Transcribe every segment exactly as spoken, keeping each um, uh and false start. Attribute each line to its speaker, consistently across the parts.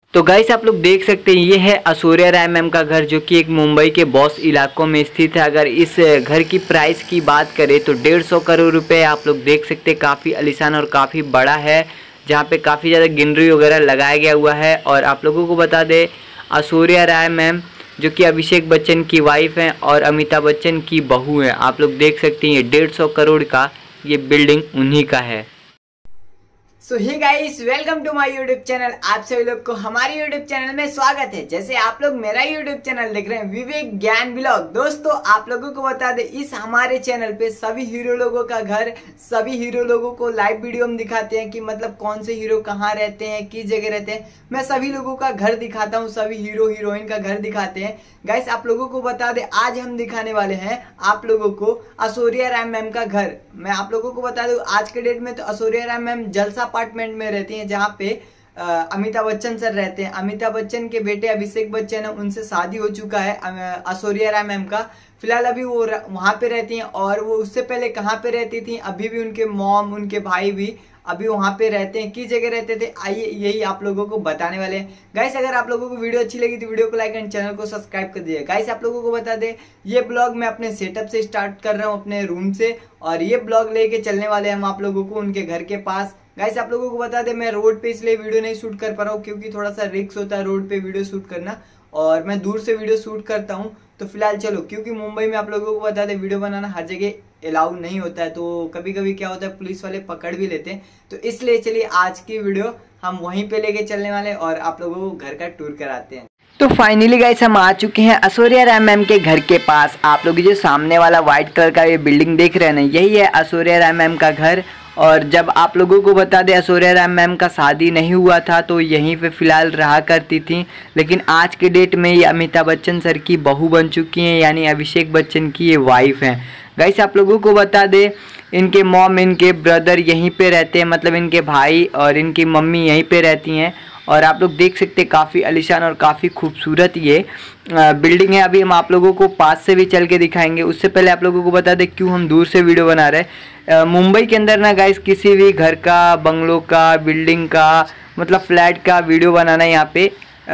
Speaker 1: तो गाइस आप लोग देख सकते हैं ये है ऐश्वर्या राय मैम का घर, जो कि एक मुंबई के बॉस इलाकों में स्थित है। अगर इस घर की प्राइस की बात करें तो डेढ़ सौ करोड़ रुपए आप लोग देख सकते हैं। काफ़ी आलीशान और काफ़ी बड़ा है, जहाँ पे काफ़ी ज़्यादा ग्रीनरी वगैरह लगाया गया हुआ है। और आप लोगों को बता दें ऐश्वर्या राय मैम जो कि अभिषेक बच्चन की वाइफ हैं और अमिताभ बच्चन की बहू हैं। आप लोग देख सकते हैं ये डेढ़ सौ करोड़ का ये बिल्डिंग उन्हीं का है।
Speaker 2: So hey guys, welcome to my YouTube channel. आप सभी लोग को हमारे यूट्यूब चैनल में स्वागत है। जैसे आप लोग मेरा यूट्यूब चैनल देख रहे हैं विवेक ज्ञान ब्लॉग। दोस्तों आप लोगों को बता दें इस हमारे चैनल पे सभी हीरो लोगों का घर, सभी हीरो लोगों को लाइव वीडियो हम दिखाते हैं कि मतलब कौन से हीरो कहाँ रहते हैं, किस जगह रहते हैं। मैं सभी लोगों का घर दिखाता हूँ, सभी हीरो हीरोइन का घर दिखाते हैं। गाइस आप लोगों को बता दें आज हम दिखाने वाले हैं आप लोगों को ऐश्वर्या राय मैम का घर। मैं आप लोगों को बता दूं आज के डेट में तो ऐश्वर्या राय मैम जलसा अपार्टमेंट में रहती हैं, जहाँ पे अमिताभ बच्चन सर रहते हैं। अमिताभ बच्चन के बेटे अभिषेक बच्चन है, उनसे शादी हो चुका है ऐश्वर्या राय मैम का। फिलहाल अभी वो वहां पे रहती हैं। और वो उससे पहले कहाँ पे रहती थी, अभी भी उनके मॉम उनके भाई भी अभी वहां पे रहते हैं। किस जगह रहते थे आइए यही आप लोगों को बताने वाले हैं। गाइस अगर आप लोगों को वीडियो अच्छी लगी तो वीडियो को लाइक एंड चैनल को सब्सक्राइब कर दीजिए। गाइस आप लोगों को बता दें ये ब्लॉग मैं अपने सेटअप से स्टार्ट कर रहा हूँ, अपने रूम से। और ये ब्लॉग लेके चलने वाले हैं हम आप लोगों को उनके घर के पास। गाइस आप लोगों को बता दें मैं रोड पे इसलिए वीडियो नहीं शूट कर पा रहा हूँ क्योंकि थोड़ा सा रिस्क होता है रोड पे वीडियो शूट करना, और मैं दूर से वीडियो शूट करता हूँ। तो फिलहाल चलो, क्योंकि मुंबई में आप लोगों को बता दें वीडियो बनाना हर जगह अलाउ नहीं होता है, तो कभी कभी क्या होता है पुलिस वाले पकड़ भी लेते हैं। तो इसलिए चलिए आज की वीडियो हम वहीं पे लेके चलने वाले और आप लोगों को घर का टूर कराते हैं।
Speaker 1: तो फाइनली गाइस हम आ चुके हैं ऐश्वर्या राय मैम के घर के पास। आप लोग जो सामने वाला व्हाइट कलर का ये बिल्डिंग देख रहे हैं ना, यही है ऐश्वर्या राय मैम का घर। और जब आप लोगों को बता दें ऐश्वर्या राय मैम का शादी नहीं हुआ था तो यहीं पे फिलहाल रहा करती थी, लेकिन आज के डेट में ये अमिताभ बच्चन सर की बहू बन चुकी हैं, यानी अभिषेक बच्चन की ये वाइफ हैं। गाइस आप लोगों को बता दें इनके मॉम इनके ब्रदर यहीं पे रहते हैं, मतलब इनके भाई और इनकी मम्मी यहीं पे रहती हैं। और आप लोग देख सकते हैं काफ़ी आलीशान और काफ़ी खूबसूरत ये बिल्डिंग है। अभी हम आप लोगों को पास से भी चल के दिखाएंगे। उससे पहले आप लोगों को बता दें क्यों हम दूर से वीडियो बना रहे हैं। मुंबई के अंदर ना गाइस किसी भी घर का, बंगलों का, बिल्डिंग का, मतलब फ्लैट का वीडियो बनाना यहाँ पे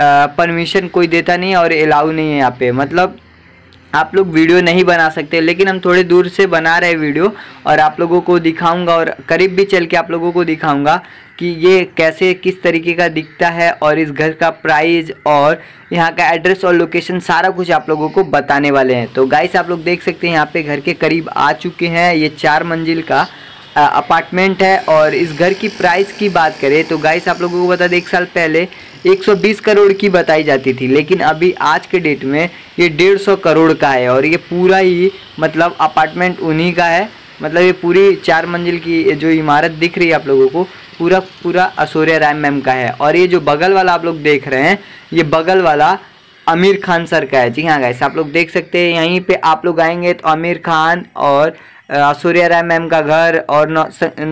Speaker 1: परमिशन कोई देता नहीं है और अलाउ नहीं है यहाँ पे। मतलब आप लोग वीडियो नहीं बना सकते, लेकिन हम थोड़े दूर से बना रहे वीडियो और आप लोगों को दिखाऊंगा और करीब भी चल के आप लोगों को दिखाऊंगा कि ये कैसे किस तरीके का दिखता है और इस घर का प्राइस और यहाँ का एड्रेस और लोकेशन सारा कुछ आप लोगों को बताने वाले हैं। तो गाइस आप लोग देख सकते हैं यहाँ पे घर के करीब आ चुके हैं। ये चार मंजिल का अपार्टमेंट है। और इस घर की प्राइस की बात करें तो गाइस आप लोगों को बता दें एक साल पहले एक सौ बीस करोड़ की बताई जाती थी, लेकिन अभी आज के डेट में ये डेढ़ सौ करोड़ का है। और ये पूरा ही मतलब अपार्टमेंट उन्हीं का है, मतलब ये पूरी चार मंजिल की जो इमारत दिख रही है आप लोगों को पूरा पूरा ऐश्वर्या राय मैम का है। और ये जो बगल वाला आप लोग देख रहे हैं ये बगल वाला आमिर खान सर का है। जी हाँ गाइस आप लोग देख सकते हैं यहीं पे आप लोग आएंगे तो आमिर खान और ऐश्वर्या राय मैम का घर और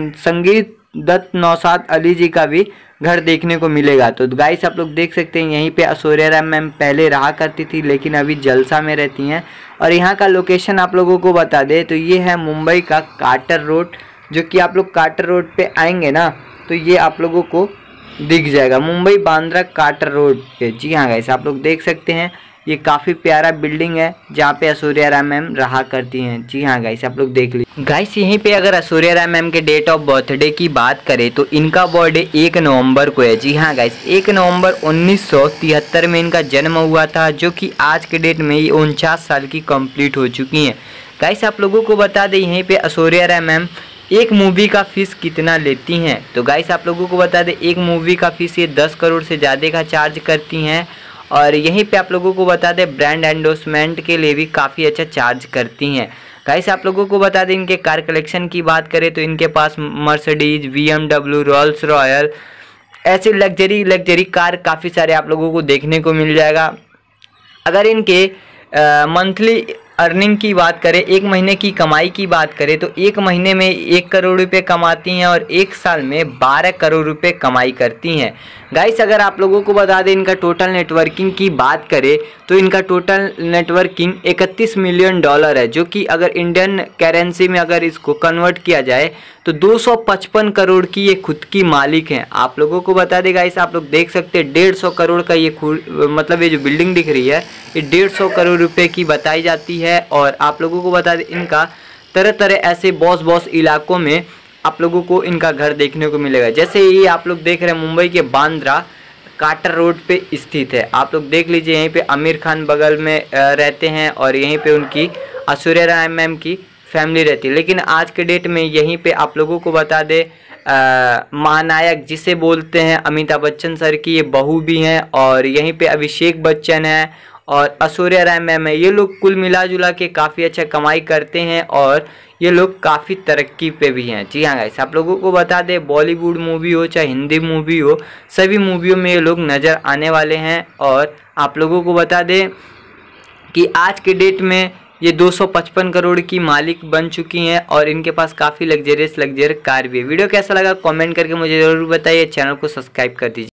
Speaker 1: संगीत दत्त नौशाद अली जी का भी घर देखने को मिलेगा। तो गाइस आप लोग देख सकते हैं यहीं पे ऐश्वर्या राय मैम पहले रहा करती थी, लेकिन अभी जलसा में रहती हैं। और यहाँ का लोकेशन आप लोगों को बता दें तो ये है मुंबई का कार्टर रोड, जो कि आप लोग कार्टर रोड पे आएंगे ना तो ये आप लोगों को दिख जाएगा, मुंबई बांद्रा कार्टर रोड पे। जी हाँ गाइस आप लोग देख सकते हैं ये काफ़ी प्यारा बिल्डिंग है जहाँ पे ऐश्वर्या राय मैम रहा करती हैं। जी हाँ गाइस आप लोग देख लीजिए। गाइस यहीं पे अगर ऐश्वर्या राय मैम के डेट ऑफ बर्थडे की बात करें तो इनका बर्थडे एक नवंबर को है। जी हाँ गाइस एक नवंबर उन्नीस सौ तिहत्तर में इनका जन्म हुआ था, जो कि आज के डेट में ये उनचास साल की कंप्लीट हो चुकी हैं। गाइस आप लोगों को बता दें यहीं पे ऐश्वर्या राय मैम एक मूवी का फीस कितना लेती हैं। तो गाइस आप लोगों को बता दें एक मूवी का फीस ये दस करोड़ से ज़्यादा का चार्ज करती हैं। और यहीं पे आप लोगों को बता दें ब्रांड एंडोर्समेंट के लिए भी काफ़ी अच्छा चार्ज करती हैं। गाइस आप लोगों को बता दें इनके कार कलेक्शन की बात करें तो इनके पास Mercedes, B M W, Rolls Royal ऐसे लग्जरी लग्जरी कार काफ़ी सारे आप लोगों को देखने को मिल जाएगा। अगर इनके मंथली अर्निंग की बात करें, एक महीने की कमाई की बात करें तो एक महीने में एक करोड़ रुपए कमाती हैं और एक साल में बारह करोड़ रुपए कमाई करती हैं। गाइस अगर आप लोगों को बता दें इनका टोटल नेटवर्किंग की बात करें तो इनका टोटल नेटवर्किंग इकतीस मिलियन डॉलर है, जो कि अगर इंडियन करेंसी में अगर इसको कन्वर्ट किया जाए तो दो सौ पचपन करोड़ की ये खुद की मालिक हैं। आप लोगों को बता देगा इस आप लोग देख सकते हैं डेढ़ सौ करोड़ का ये मतलब ये जो बिल्डिंग दिख रही है ये डेढ़ सौ करोड़ रुपए की बताई जाती है। और आप लोगों को बता दें इनका तरह तरह ऐसे बॉस बॉस इलाकों में आप लोगों को इनका घर देखने को मिलेगा। जैसे ये आप लोग देख रहे हैं मुंबई के बांद्रा काटर रोड पे स्थित है। आप लोग देख लीजिए यहीं पे आमिर खान बगल में रहते हैं और यहीं पे उनकी ऐश्वर्या राय मैम की फैमिली रहती है। लेकिन आज के डेट में यहीं पे आप लोगों को बता दे महानायक जिसे बोलते हैं अमिताभ बच्चन सर की ये बहू भी हैं और यहीं पे अभिषेक बच्चन है और ऐश्वर्या राय मैम है। ये लोग कुल मिला जुला के काफ़ी अच्छा कमाई करते हैं और ये लोग काफ़ी तरक्की पे भी हैं। जी हाँ गाइस, आप लोगों को बता दें बॉलीवुड मूवी हो चाहे हिंदी मूवी हो सभी मूवियों में ये लोग नज़र आने वाले हैं। और आप लोगों को बता दें कि आज के डेट में ये दो सौ पचपन करोड़ की मालिक बन चुकी हैं और इनके पास काफ़ी लग्जरियस लग्जरियस कार भी है। वीडियो कैसा लगा कमेंट करके मुझे ज़रूर बताइए, चैनल को सब्सक्राइब कर दीजिए।